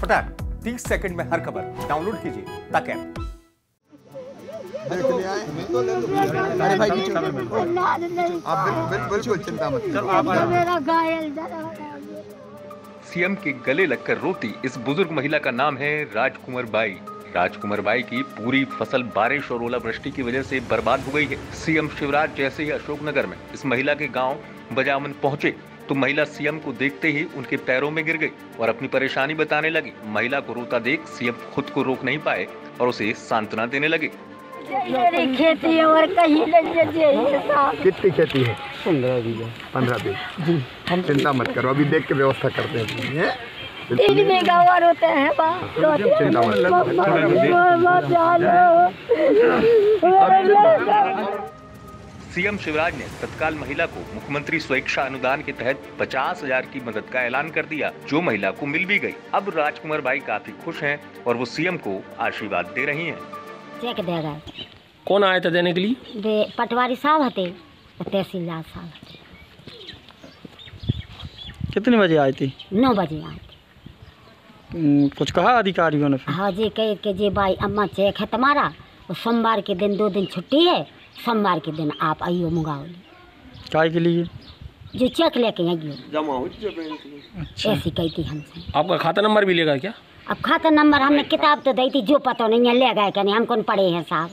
फटाक 30 सेकंड में हर खबर डाउनलोड कीजिए तक ऐप। अरे भाई आप बिल्कुल चिंता मत करो। सीएम के गले लगकर रोती इस बुजुर्ग महिला का नाम है राजकुंवर बाई। राजकुंवर बाई की पूरी फसल बारिश और ओलावृष्टि की वजह से बर्बाद हो गई है। सीएम शिवराज जैसे ही अशोकनगर में इस महिला के गांव बजामन पहुंचे तो महिला सीएम को देखते ही उनके पैरों में गिर गई और अपनी परेशानी बताने लगी। महिला को रोता देख सीएम खुद को रोक नहीं पाए और उसे सांत्वना देने लगे। मेरी खेती है और कहीं नहीं। कितनी खेती है? 15 बीघा। चिंता मत करो, अभी देख के व्यवस्था करते हैं। 3 बीघा और होते हैं। चिंता मत। सीएम शिवराज ने तत्काल महिला को मुख्यमंत्री स्वेच्छा अनुदान के तहत 50,000 की मदद का ऐलान कर दिया, जो महिला को मिल भी गई। अब राजकुंवर बाई काफी खुश हैं और वो सीएम को आशीर्वाद दे रही हैं। चेक दे रहा है। कौन आया था देने के लिए? पटवारी साहब हते, तहसीलदार साहब हते। कितने बजे आए थे? 9 बजे आए थे। कुछ कहा अधिकारियों ने? हाँ जी, कहे कि जी भाई अम्मा चेक है तुम्हारा, और सोमवार के दिन 2 दिन छुट्टी है, सोमवार के दिन आप आइयो मुगावली। काय के लिए? जो चेक लेके आइयो। जमा हो ऐसी कही थी हमसे। आपका खाता नंबर भी लेगा क्या? अब खाता नंबर हमने किताब तो दी थी, जो पता नहीं है ले गए क्या नहीं, हम कौन पढ़े हैं साहब।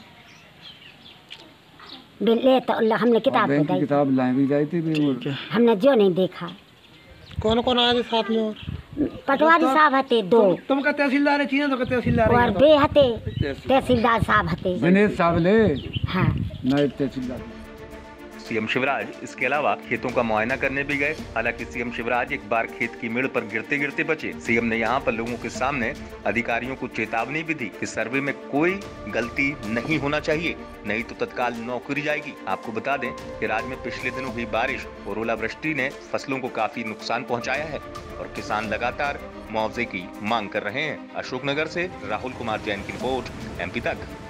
ले तो हमने किताब तो दी, किताब लाए जाई थी, हमने जो नहीं देखा। कौन कौन आए थे साथ में? और पटवारी साहब हते 2। तुम का तहसीलदार है? चीन तो का तहसीलदार और बे हते तहसीलदार साहब हते। दिनेश साहब ले। हाँ, नायब तहसीलदार। सीएम शिवराज इसके अलावा खेतों का मुआयना करने भी गए। हालांकि सीएम शिवराज एक बार खेत की मेड़ पर गिरते गिरते बचे। सीएम ने यहां पर लोगों के सामने अधिकारियों को चेतावनी भी दी कि सर्वे में कोई गलती नहीं होना चाहिए, नहीं तो तत्काल नौकरी जाएगी। आपको बता दें कि राज्य में पिछले दिनों हुई बारिश और ओलावृष्टि ने फसलों को काफी नुकसान पहुंचाया है और किसान लगातार मुआवजे की मांग कर रहे हैं। अशोकनगर से राहुल कुमार जैन की रिपोर्ट, MP तक।